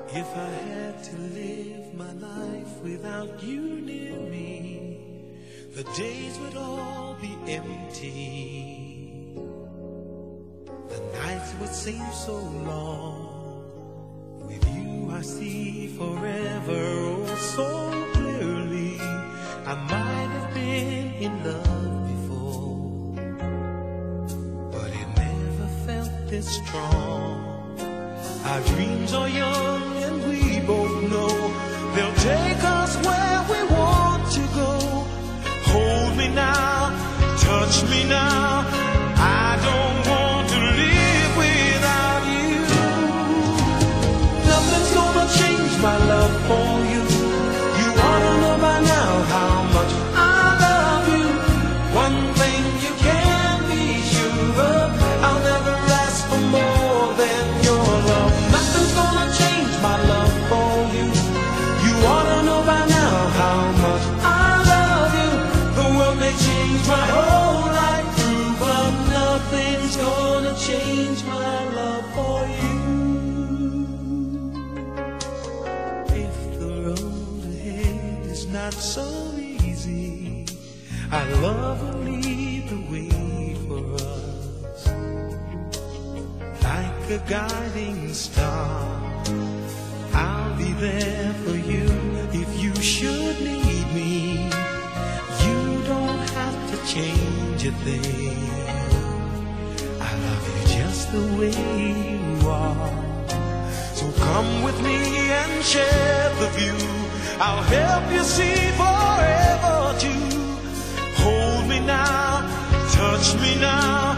If I had to live my life without you near me, the days would all be empty. The nights would seem so long. With you I see forever oh so clearly. I might have been in love before, but it never felt this strong. Our dreams are young and we both know they'll take us where we want to go. Hold me now, touch me now, I don't want to live without you. Nothing's gonna change my love for you. You ought to know by now how much I love you. One thing you can be sure of, I'll never ask for more than your love. Nothing's gonna change my love for you. You ought to know by now how much I love you. The world may change my whole life through, but nothing's gonna change my love for you. If the road ahead is not so easy, our love will lead the way for us. Like a guiding star, I'll be there for you if you should need me. You don't have to change a thing. I love you just the way you are. So come with me and share the view. I'll help you see forever too. Hold me now, touch me now,